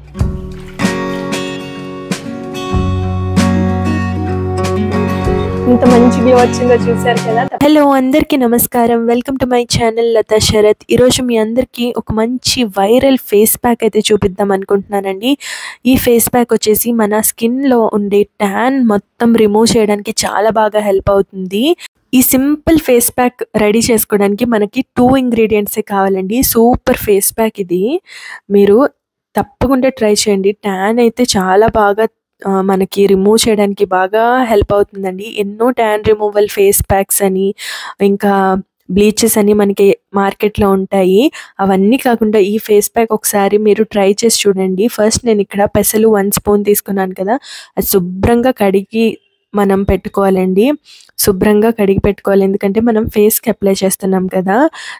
ఇంత మంచి గ్లో వచ్చిందో చూసారు కదా. హలో అందరికీ నమస్కారం, welcome to my channel Latha Sarath. ఈరోజు మీ అందరికీ ఒక మంచి వైరల్ ఫేస్ ప్యాక్ అయితే చూపిద్దాం అనుకుంటున్నానండి. ఈ ఫేస్ ప్యాక్ వచ్చేసి మన స్కిన్లో ఉండే ట్యాన్ మొత్తం రిమూవ్ చేయడానికి చాలా బాగా హెల్ప్ అవుతుంది. ఈ సింపుల్ ఫేస్ ప్యాక్ రెడీ చేసుకోవడానికి మనకి 2 ఇంగ్రీడియంట్సే కావాలండి. సూపర్ ఫేస్ ప్యాక్ ఇది, మీరు తప్పకుండా ట్రై చేయండి. ట్యాన్ అయితే చాలా బాగా మనకి రిమూవ్ చేయడానికి బాగా హెల్ప్ అవుతుందండి. ఎన్నో ట్యాన్ రిమూవల్ ఫేస్ ప్యాక్స్ అని, ఇంకా బ్లీచెస్ అని మనకి మార్కెట్లో ఉంటాయి. అవన్నీ కాకుండా ఈ ఫేస్ ప్యాక్ ఒకసారి మీరు ట్రై చేసి చూడండి. ఫస్ట్ నేను ఇక్కడ పెసలు 1 స్పూన్ తీసుకున్నాను కదా, అది శుభ్రంగా కడిగి మనం పెట్టుకోవాలండి. శుభ్రంగా కడిగి పెట్టుకోవాలి, ఎందుకంటే మనం ఫేస్కి అప్లై చేస్తున్నాం కదా.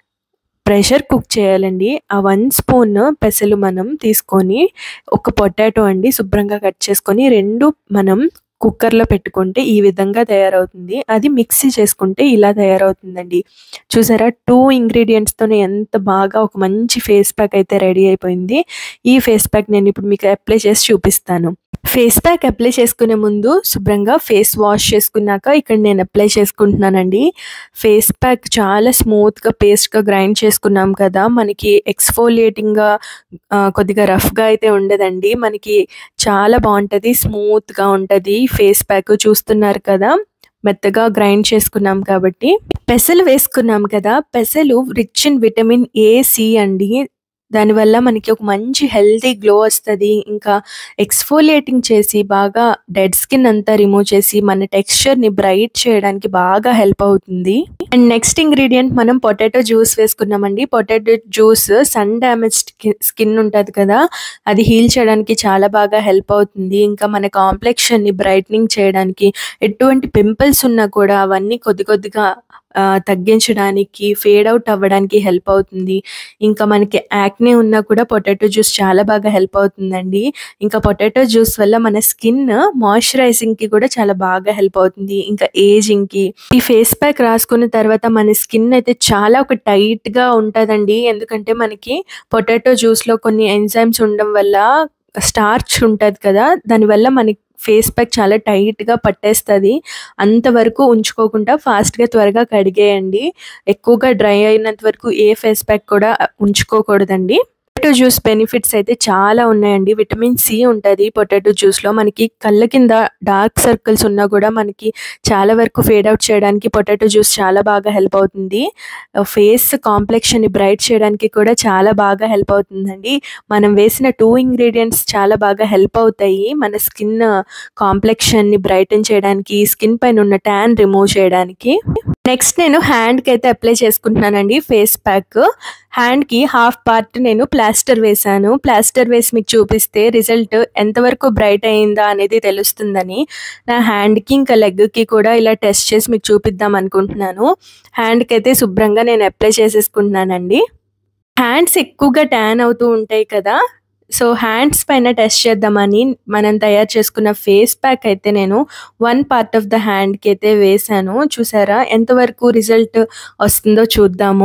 ప్రెషర్ కుక్ చేయాలండి. ఆ 1 స్పూన్ పెసలు మనం తీసుకొని, ఒక పొటాటో అండి శుభ్రంగా కట్ చేసుకొని 2 మనం కుక్కర్లో పెట్టుకుంటే ఈ విధంగా తయారవుతుంది. అది మిక్సీ చేసుకుంటే ఇలా తయారవుతుందండి. చూసారా, 2 ఇంగ్రీడియంట్స్తోనే ఎంత బాగా ఒక మంచి ఫేస్ ప్యాక్ అయితే రెడీ అయిపోయింది. ఈ ఫేస్ ప్యాక్ నేను ఇప్పుడు మీకు అప్లై చేసి చూపిస్తాను. ఫేస్ ప్యాక్ అప్లై చేసుకునే ముందు శుభ్రంగా ఫేస్ వాష్ చేసుకున్నాక ఇక్కడ నేను అప్లై చేసుకుంటున్నానండి. ఫేస్ ప్యాక్ చాలా స్మూత్గా పేస్ట్గా గ్రైండ్ చేసుకున్నాం కదా, మనకి ఎక్స్ఫోలియేటింగ్గా కొద్దిగా రఫ్గా అయితే ఉండదండి. మనకి చాలా బాగుంటుంది, స్మూత్గా ఉంటుంది ఫేస్ ప్యాక్. చూస్తున్నారు కదా, మెత్తగా గ్రైండ్ చేసుకున్నాం కాబట్టి. పెసలు వేసుకున్నాం కదా, పెసలు rich in vitamin A, C అండి. దానివల్ల మనకి ఒక మంచి హెల్తీ గ్లో వస్తుంది. ఇంకా ఎక్స్ఫోలియేటింగ్ చేసి బాగా డెడ్ స్కిన్ అంతా రిమూవ్ చేసి మన టెక్స్చర్ని బ్రైట్ చేయడానికి బాగా హెల్ప్ అవుతుంది. అండ్ నెక్స్ట్ ఇంగ్రీడియంట్ మనం పొటాటో జ్యూస్ వేసుకున్నామండి. Potato juice sun damaged skin ఉంటుంది కదా, అది హీల్ చేయడానికి చాలా బాగా హెల్ప్ అవుతుంది. ఇంకా మన కాంప్లెక్షన్ని బ్రైట్నింగ్ చేయడానికి, ఎటువంటి పింపుల్స్ ఉన్నా కూడా అవన్నీ కొద్దిగా తగ్గించడానికి, ఫేడ్ అవుట్ అవ్వడానికి హెల్ప్ అవుతుంది. ఇంకా మనకి యాక్నే ఉన్నా కూడా పొటాటో జ్యూస్ చాలా బాగా హెల్ప్ అవుతుందండి. ఇంకా పొటాటో జ్యూస్ వల్ల మన స్కిన్ మాయిశ్చరైజింగ్కి కూడా చాలా బాగా హెల్ప్ అవుతుంది, ఇంకా ఏజింగ్కి. ఈ ఫేస్ ప్యాక్ రాసుకున్న తర్వాత మన స్కిన్ అయితే చాలా ఒక టైట్గా ఉంటుందండి. ఎందుకంటే మనకి పొటాటో జ్యూస్లో కొన్ని ఎంజైమ్స్ ఉండడం వల్ల స్టార్చ్ ఉంటుంది కదా, దానివల్ల మనకి ఫేస్ ప్యాక్ చాలా టైట్గా పట్టేస్తుంది. అంతవరకు ఉంచుకోకుండా ఫాస్ట్గా త్వరగా కడిగేయండి. ఎక్కువగా డ్రై అయినంత వరకు ఏ ఫేస్ ప్యాక్ కూడా ఉంచుకోకూడదండి. పొటాటో జ్యూస్ బెనిఫిట్స్ అయితే చాలా ఉన్నాయండి. విటమిన్ సి ఉంటుంది పొటాటో జ్యూస్లో. మనకి కళ్ళ కింద డార్క్ సర్కిల్స్ ఉన్నా కూడా మనకి చాలా వరకు ఫేడ్ అవుట్ చేయడానికి పొటాటో జ్యూస్ చాలా బాగా హెల్ప్ అవుతుంది. ఫేస్ కాంప్లెక్షన్ని బ్రైట్ చేయడానికి కూడా చాలా బాగా హెల్ప్ అవుతుందండి. మనం వేసిన 2 ఇంగ్రీడియంట్స్ చాలా బాగా హెల్ప్ అవుతాయి మన స్కిన్ కాంప్లెక్షన్ని బ్రైటన్ చేయడానికి, స్కిన్ పైన ఉన్న ట్యాన్ రిమూవ్ చేయడానికి. నెక్స్ట్ నేను హ్యాండ్కి అయితే అప్లై చేసుకుంటున్నానండి ఫేస్ ప్యాక్. హ్యాండ్కి హాఫ్ పార్ట్ నేను ప్లాస్టర్ వేసాను. ప్లాస్టర్ వేసి మీకు చూపిస్తే రిజల్ట్ ఎంతవరకు బ్రైట్ అయిందా అనేది తెలుస్తుందని నా హ్యాండ్కి ఇంకా లెగ్కి కూడా ఇలా టెస్ట్ చేసి మీకు చూపిద్దాం అనుకుంటున్నాను. హ్యాండ్కి అయితే శుభ్రంగా నేను అప్లై చేసేసుకుంటున్నానండి. హ్యాండ్స్ ఎక్కువగా ట్యాన్ అవుతూ ఉంటాయి కదా, సో హ్యాండ్స్ పైన టెస్ట్ చేద్దామని మనం తయారు చేసుకున్న ఫేస్ ప్యాక్ అయితే నేను 1 పార్ట్ ఆఫ్ ద హ్యాండ్కి అయితే వేసాను. చూసారా, ఎంతవరకు రిజల్ట్ వస్తుందో చూద్దాము.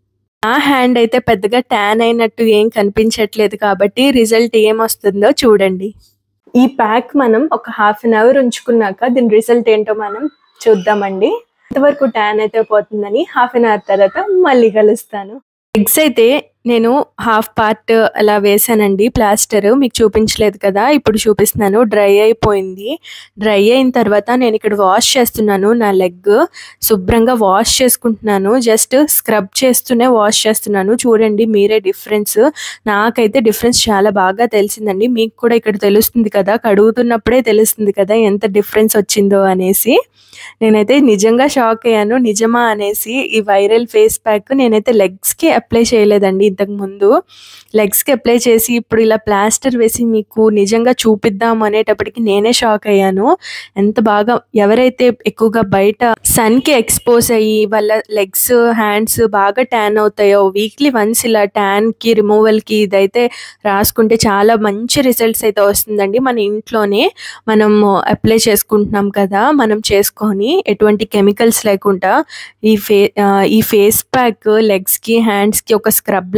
నా హ్యాండ్ అయితే పెద్దగా ట్యాన్ అయినట్టు ఏం కనిపించట్లేదు కాబట్టి రిజల్ట్ ఏమొస్తుందో చూడండి. ఈ ప్యాక్ మనం ఒక ½ అన్ అవర్ ఉంచుకున్నాక దీని రిజల్ట్ ఏంటో మనం చూద్దామండి. ఎంతవరకు ట్యాన్ అయితే పోతుందని ½ అన్ అవర్ తర్వాత మళ్ళీ కలుస్తాను. ఎగ్స్ అయితే నేను హాఫ్ పార్ట్ అలా వేసానండి ప్లాస్టర్, మీకు చూపించలేదు కదా, ఇప్పుడు చూపిస్తున్నాను. డ్రై అయిపోయింది. డ్రై అయిన తర్వాత నేను ఇక్కడ వాష్ చేస్తున్నాను. నా లెగ్ శుభ్రంగా వాష్ చేసుకుంటున్నాను. జస్ట్ స్క్రబ్ చేస్తూనే వాష్ చేస్తున్నాను. చూడండి మీరే డిఫరెన్స్. నాకైతే డిఫరెన్స్ చాలా బాగా తెలిసిందండి. మీకు కూడా ఇక్కడ తెలుస్తుంది కదా, కడుగుతున్నప్పుడే తెలుస్తుంది కదా ఎంత డిఫరెన్స్ వచ్చిందో అనేసి. నేనైతే నిజంగా షాక్ అయ్యాను, నిజమా అనేసి. ఈ వైరల్ ఫేస్ ప్యాక్ నేనైతే లెగ్స్కి అప్లై చేయలేదండి ఇంతకు ముందు. లెగ్స్కి అప్లై చేసి ఇప్పుడు ఇలా ప్లాస్టర్ వేసి మీకు నిజంగా చూపిద్దాం అనేటప్పటికి నేనే షాక్ అయ్యాను. ఎంత బాగా, ఎవరైతే ఎక్కువగా బయట సన్కి ఎక్స్పోజ్ అయ్యి వాళ్ళ లెగ్స్ హ్యాండ్స్ బాగా ట్యాన్ అవుతాయో, వీక్లీ వన్స్ ఇలా ట్యాన్కి రిమూవల్కి ఇదైతే రాసుకుంటే చాలా మంచి రిజల్ట్స్ అయితే వస్తుందండి. మన ఇంట్లోనే మనం అప్లై చేసుకుంటున్నాం కదా, మనం చేసుకొని ఎటువంటి కెమికల్స్ లేకుండా ఈ ఫేస్ ప్యాక్ లెగ్స్కి హ్యాండ్స్కి ఒక స్క్రబ్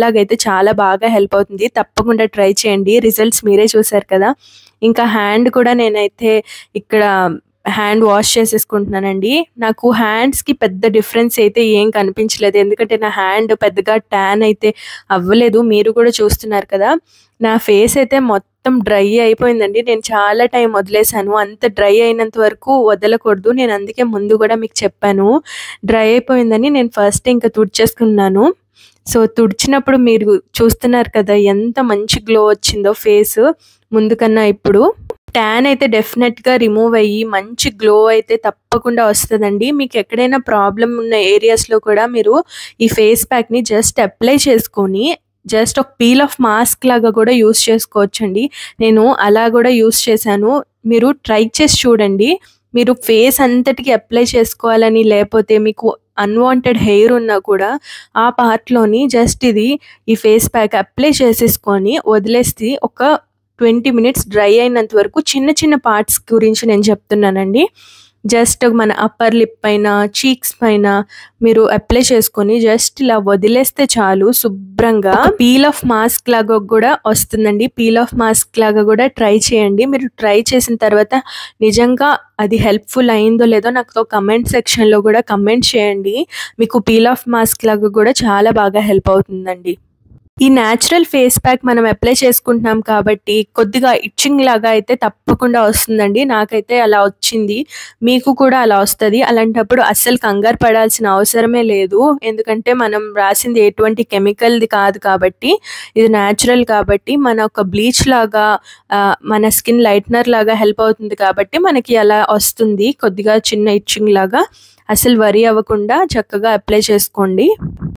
లాగా అయితే చాలా బాగా హెల్ప్ అవుతుంది. తప్పకుండా ట్రై చేయండి. రిజల్ట్స్ మీరే చూసారు కదా. ఇంకా హ్యాండ్ కూడా నేనైతే ఇక్కడ హ్యాండ్ వాష్ చేసేసుకుంటున్నానండి. నాకు హ్యాండ్స్‌కి పెద్ద డిఫరెన్స్ అయితే ఏం కనిపించలేదు. ఎందుకంటే నా హ్యాండ్ పెద్దగా ట్యాన్ అయితే అవ్వలేదు. మీరు కూడా చూస్తున్నారు కదా. నా ఫేస్ అయితే మొత్తం డ్రై అయిపోయిందండి. నేను చాలా టైం వదిలేసాను. అంత డ్రై అయినంత వరకు వదలకూడదు. నేను అందుకే ముందు కూడా మీకు చెప్పాను. డ్రై అయిపోయిందని నేను ఫస్ట్ ఇంకా తుడిచేసుకున్నాను. సో, తుడిచినప్పుడు మీరు చూస్తున్నారు కదా ఎంత మంచి గ్లో వచ్చిందో ఫేస్ ముందు కన్నా ఇప్పుడు. ట్యాన్ అయితే డెఫినెట్‌గా రిమూవ్ అయ్యి మంచి గ్లో అయితే తప్పకుండా వస్తదండి. మీకు ఎక్కడైనా ప్రాబ్లమ్ ఉన్న ఏరియాస్‌లో కూడా మీరు ఈ ఫేస్ ప్యాక్‌ని జస్ట్ అప్లై చేసుకొని జస్ట్ ఒక పీల్ ఆఫ్ మాస్క్ లాగా కూడా యూజ్ చేసుకోవచ్చండి. నేను అలా కూడా యూజ్ చేశాను. మీరు ట్రై చేసి చూడండి. మీరు ఫేస్ అంతటికి అప్లై చేసుకోవాలని లేపోతే మీకు అన్‌వాంటెడ్ హెయిర్ ఉన్నా కూడా ఆ పార్ట్‌లోని జస్ట్ ఈ ఫేస్ ప్యాక్ అప్లై చేసేసుకొని వదిలేసి ఒక 20 మినిట్స్ డ్రై అయినంత వరకు చిన్న చిన్న పార్ట్స్ గురించి నేను చెప్తున్నానండి. జస్ట్ మన అప్పర్ లిప్ పైన, చీక్స్ పైన మీరు అప్లై చేసుకొని జస్ట్ ఇలా వదిలేస్తే చాలు శుభ్రంగా పీల్ ఆఫ్ మాస్క్ లాగా కూడా వస్తుందండి. పీల్ ఆఫ్ మాస్క్ లాగా కూడా ట్రై చేయండి. మీరు ట్రై చేసిన తర్వాత నిజంగా అది హెల్ప్‌ఫుల్ అయిందో లేదో నాకు కమెంట్ సెక్షన్‌లో కూడా కమెంట్ చేయండి. మీకు పీల్ ఆఫ్ మాస్క్ లాగా కూడా చాలా బాగా హెల్ప్ అవుతుందండి. ఈ న్యాచురల్ ఫేస్ ప్యాక్ మనం అప్లై చేసుకుంటున్నాం కాబట్టి కొద్దిగా ఇచ్చింగ్ లాగా అయితే తప్పకుండా వస్తుందండి. నాకైతే అలా వచ్చింది. మీకు కూడా అలా వస్తది. అలాంటప్పుడు అస్సలు కంగారు పడాల్సిన అవసరమే లేదు. ఎందుకంటే మనం రాసింది ఎటువంటి కెమికల్‌ది కాదు కాబట్టి, ఇది న్యాచురల్ కాబట్టి మన ఒక బ్లీచ్ లాగా మన స్కిన్ లైట్నర్ లాగా హెల్ప్ అవుతుంది కాబట్టి మనకి అలా వస్తుంది. కొద్దిగా చిన్న ఇచ్చింగ్ లాగా. అసలు వరీ అవ్వకుండా చక్కగా అప్లై చేసుకోండి.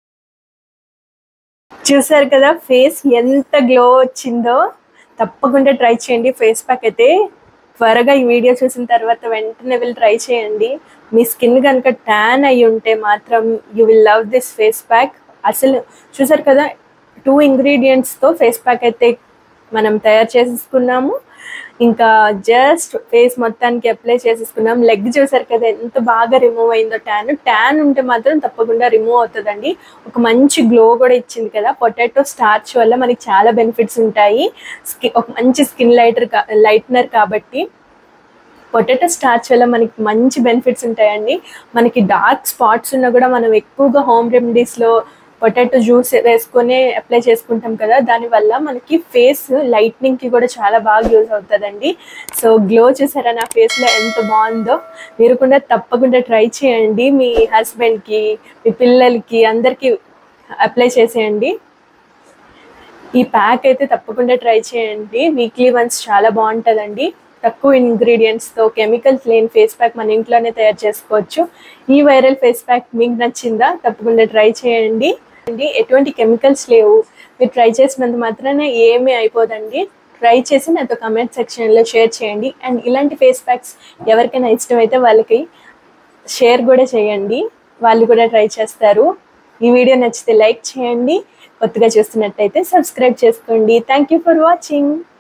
చూసారు కదా ఫేస్ ఎంత గ్లో వచ్చిందో. తప్పకుండా ట్రై చేయండి. ఫేస్ ప్యాక్ అయితే త్వరగా ఈ వీడియో చూసిన తర్వాత వెంటనే వెళ్ళి ట్రై చేయండి. మీ స్కిన్ కనుక ట్యాన్ అయ్యి ఉంటే మాత్రం you will love this face pack. అసలు చూసారు కదా 2 ఇంగ్రీడియంట్స్తో ఫేస్ ప్యాక్ అయితే మనం తయారు చేసేసుకున్నాము. ఇంకా జస్ట్ ఫేస్ మొత్తానికి అప్లై చేసేసుకున్నాం. లెగ్ చూసారు కదా ఎంత బాగా రిమూవ్ అయిందో ట్యాన్ ఉంటే మాత్రం తప్పకుండా రిమూవ్ అవుతుందండి. ఒక మంచి గ్లో కూడా ఇచ్చింది కదా. పొటాటో స్టార్చ్ వల్ల మనకి చాలా బెనిఫిట్స్ ఉంటాయి. ఒక మంచి స్కిన్ లైట్నర్ కాబట్టి పొటాటో స్టార్చ్ వల్ల మనకి మంచి బెనిఫిట్స్ ఉంటాయండి. మనకి డార్క్ స్పాట్స్ ఉన్నా కూడా మనం ఎక్కువగా హోమ్ రెమెడీస్లో పొటాటో జ్యూస్ వేసుకొని అప్లై చేసుకుంటాం కదా. దానివల్ల మనకి ఫేస్ లైట్నింగ్కి కూడా చాలా బాగా యూజ్ అవుతుందండి. సో గ్లో చూసారా నా ఫేస్లో ఎంత బాగుందో. మీరు కూడా తప్పకుండా ట్రై చేయండి. మీ హస్బెండ్కి, మీ పిల్లలకి అందరికీ అప్లై చేసేయండి. ఈ ప్యాక్ అయితే తప్పకుండా ట్రై చేయండి. వీక్లీ వన్స్ చాలా బాగుంటుందండి. తక్కువ ఇంగ్రీడియంట్స్తో కెమికల్స్ లేని ఫేస్ ప్యాక్ మన ఇంట్లోనే తయారు చేసుకోవచ్చు. ఈ వైరల్ ఫేస్ ప్యాక్ మీకు నచ్చిందా? తప్పకుండా ట్రై చేయండి. ఎటువంటి కెమికల్స్ లేవు. మీరు ట్రై చేసినంత మాత్రాన ఏమీ అయిపోదండి. ట్రై చేసి నాతో కమెంట్ సెక్షన్లో షేర్ చేయండి. అండ్ ఇలాంటి ఫేస్ ప్యాక్స్ ఎవరికైనా ఇష్టమైతే వాళ్ళకి షేర్ కూడా చేయండి. వాళ్ళు కూడా ట్రై చేస్తారు. ఈ వీడియో నచ్చితే లైక్ చేయండి. కొత్తగా చూస్తున్నట్టయితే సబ్స్క్రైబ్ చేసుకోండి. Thank you for watching.